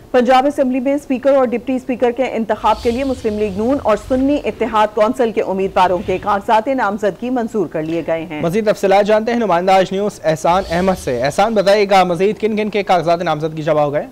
Punjab assembly में speaker और deputy speaker के इंतखाब के लिए मुस्लिम लीग नून और सुन्नी इत्तेहाद कौंसिल के उम्मीदवारों के कागजात नामजदगी मंजूर कर लिए गए हैं। मजीद तफसीलात जानते हैं नुमाइंदा आज न्यूज़ एहसान अहमद से। एहसान, बताइएगा मजीद किन किन के कागजात नामजदगी जमा हो गए?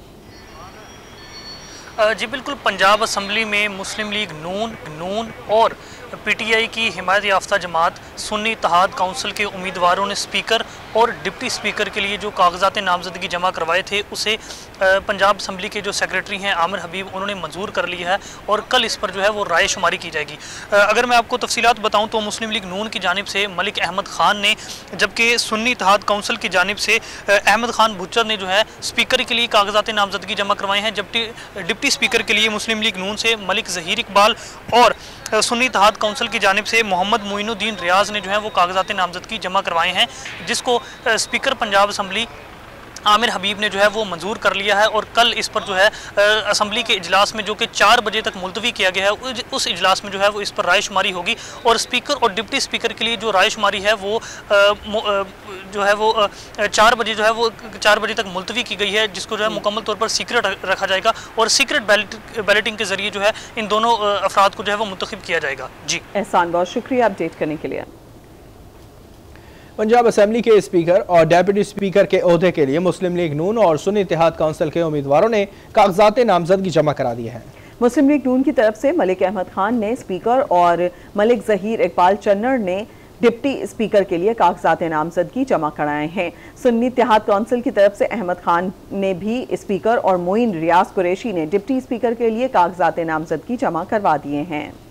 जी बिल्कुल, पंजाब असम्बली में मुस्लिम लीग नून और पीटीआई की हिमायत याफ्ता जमात सुन्नी इत्तेहाद काउंसिल के उम्मीदवारों ने स्पीकर और डिप्टी स्पीकर के लिए जो कागजात नामजदगी जमा करवाए थे उसे पंजाब असम्बली के जो सेक्रेटरी हैं आमिर हबीब, उन्होंने मंजूर कर लिया है और कल इस पर जो है वो राय शुमारी की जाएगी। अगर मैं आपको तफसीलात बताऊं तो मुस्लिम लीग नून की जानिब से मलिक अहमद खान ने, जबकि सुन्नी इत्तेहाद काउंसिल की जानिब से अहमद खान भुच्चर ने जो है स्पीकर के लिए कागजात नामजदगी जमा करवाए हैं, जबकि डिप्टी स्पीकर के लिए मुस्लिम लीग नून से मलिक ज़हीर इकबाल और सुन्नी इत्तेहाद काउंसिल की जानिब से मोहम्मद मोइनुद्दीन रियाज ने जो है वो कागजात नामजदगी जमा करवाए हैं, जिसको स्पीकर पंजाब असम्बली आमिर हबीब ने जो है वो मंजूर कर लिया है। और कल इस पर जो है असम्बली के इजलास में, जो कि 4 बजे तक मुलतवी किया गया है, उस इजलास में जो है वो इस पर राय शुमारी होगी और स्पीकर और डिप्टी स्पीकर के लिए जो राय शुमारी है वो जो है वो 4 बजे जो है वो 4 बजे तक मुलतवी की गई है, जिसको जो है मुकम्मल तौर पर सीक्रेट रखा जाएगा और सीक्रेट बैलेटिंग के जरिए जो है इन दोनों अफराद को जो है वो मुंतखब किया जाएगा। जी एहसान, बहुत शुक्रिया अपडेट करने के लिए। पंजाब असेंबली के स्पीकर और डेप्यूटी स्पीकर के ओहदे के लिए मुस्लिम लीग नून और सुन्नी इत्तेहाद काउंसिल के उम्मीदवारों ने कागजात नामजदगी जमा करा दिए हैं। मुस्लिम लीग नून की तरफ से मलिक अहमद खान ने स्पीकर और मलिक ज़हीर इकबाल चन्नर ने डिप्टी स्पीकर के लिए कागजात नामजदगी जमा कराए हैं। सुन्नी इत्तेहाद काउंसिल की तरफ से अहमद खान ने भी स्पीकर और मोइन रियाज कुरैशी ने डिप्टी स्पीकर के लिए कागजात नामजदगी जमा करवा दिए हैं।